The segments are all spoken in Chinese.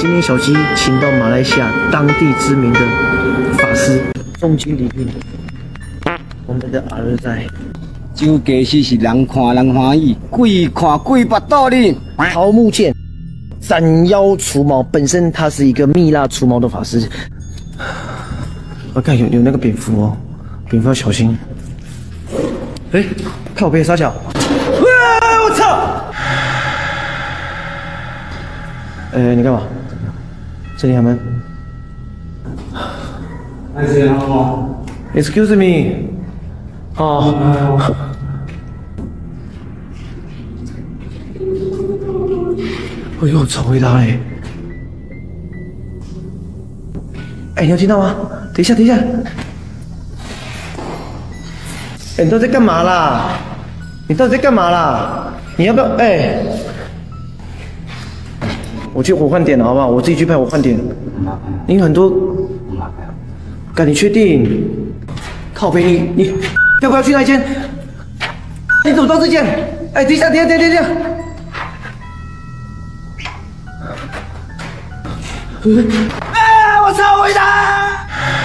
今天小鸡请到马来西亚当地知名的法师重金礼聘，我们的儿在。 酒家是人看人欢喜，鬼看鬼巴肚里。 桃木剑斩妖除毛，本身他是一个蜜蜡除毛的法师。我看有那个蝙蝠哦，蝙蝠要小心。哎，靠背傻小，我操！你干嘛？这里开门。Excuse me。哦。哎呦，超会拉嘞！哎，你有听到吗？等一下，等一下。哎，你到底在干嘛啦？你到底在干嘛啦？你要不要？哎，我换点了，好不好？我自己去拍，我换点。你很多，干，你确定？靠北，你要不要去那间？你怎么到这间？哎，等一下，等一下，等一下。哎，我操！回答。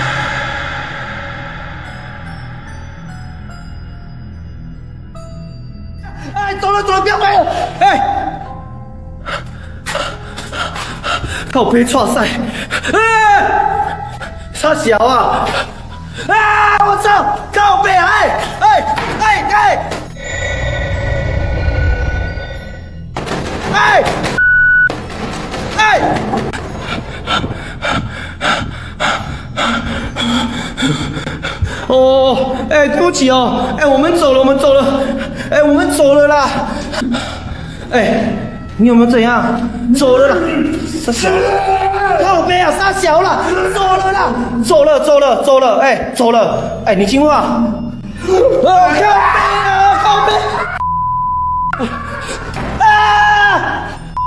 哎，走了，不要拍了！哎，靠背错赛，哎，差小啊！啊！我操！靠背！哎！哦，哎，对不起哦，哎，我们走了，哎，我们走了啦，哎，你有没有怎样？走了啦，傻小，靠背啊，傻小了，走了啦，走了，哎，走了，哎，你听话，靠背啊！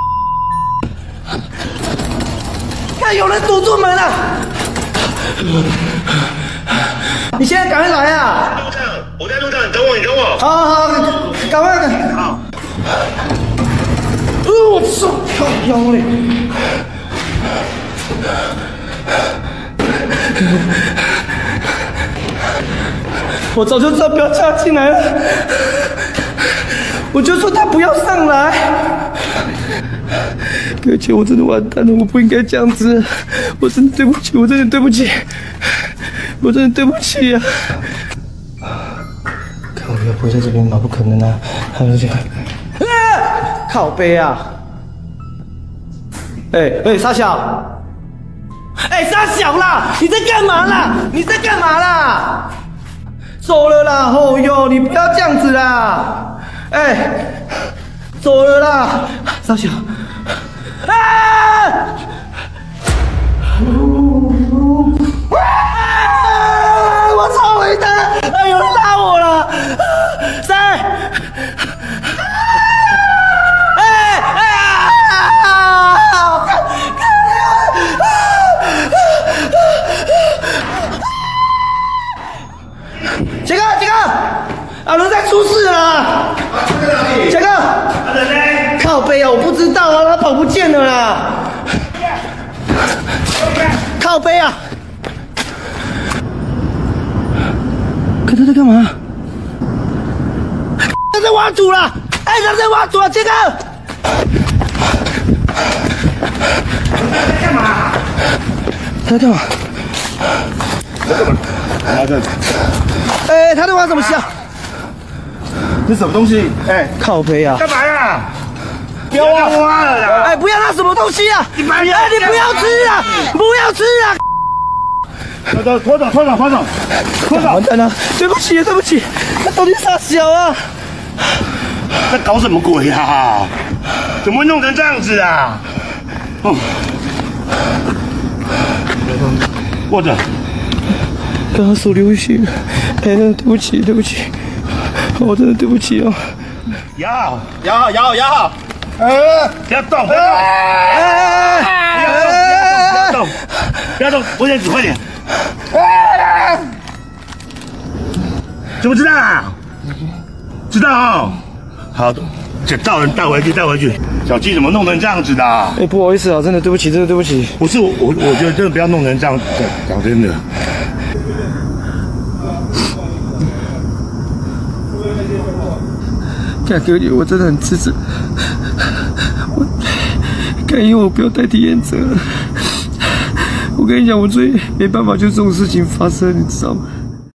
看有人堵住门了。你现在赶快来啊！ 路上，我在路上，你等我。 好，赶快！ 好。 我操，靠腰嘞！我早就知道不要叫他进来了，我就说他不要上来。哥姐，我真的完蛋了，我不应该这样子，我真的对不起，我真的对不起呀！看我要不会在这边吗？不可能啊！还有这个，靠背啊！哎，傻小！哎，傻小啦！你在干嘛啦？走了啦！哦哟，你不要这样子啦！哎，走了啦！傻小！啊！我操！回他！哎，有人拉我了！谁？杰哥，阿伦在出事了！杰哥，靠背啊！我不知道啊，他跑不见了啦！靠背啊！看他在干嘛？他在挖土了！哎，他在挖土了，杰哥！他在干嘛？ 拿着。 哎，他在挖什么虾？ 这什么东西？哎， 靠背啊！ 干嘛呀？不要挖了啦！ 哎，不要拿什么东西啊！你不要吃啊！不要吃啊！ 拖走！ 完蛋了！对不起，他到底傻小啊？ 在搞什么鬼啊？怎么会弄成这样子啊？哦，握着。 刚刚手流血，哎，对不起，我真的对不起哦。 摇，不要动，不要动，我先指快点。怎么知道啊？知道哦。好， 这到人带回去，带回去。小鸡怎么弄成这样子的、啊？ 哎，不好意思啊，真的对不起，真的对不起。 不是我觉得真的不要弄成这样，讲真的。 干哥姐，我真的很自责。我干，因为我不要代替严哲了。我跟你讲，我最没办法，就这种事情发生，你知道吗？